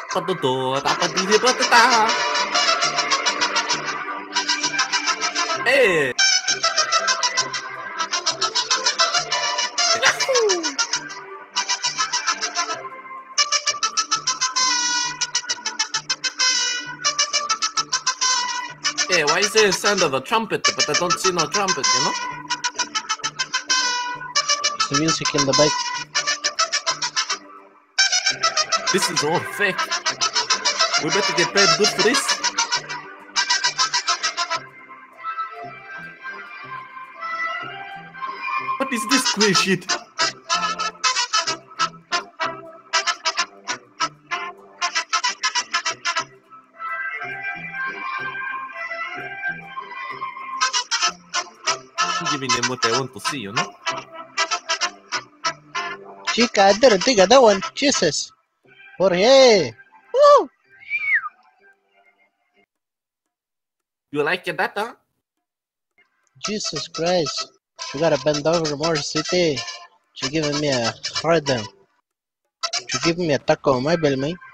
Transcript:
Patuto, tapatiti patata. Hey. Yahoo! Hey, why is there a sound of a trumpet, but I don't see no trumpet, you know? It's the music in the bike. This is all fake. We better get paid good for this. What is this queer shit? I'm giving them what they want to see, you know? Chica, I didn't think of that one. Jesus. Jorge. Woo! You like that, huh? Jesus Christ. You gotta bend over more, City. You're giving me a hard time. You're giving me a taco on my belly, man.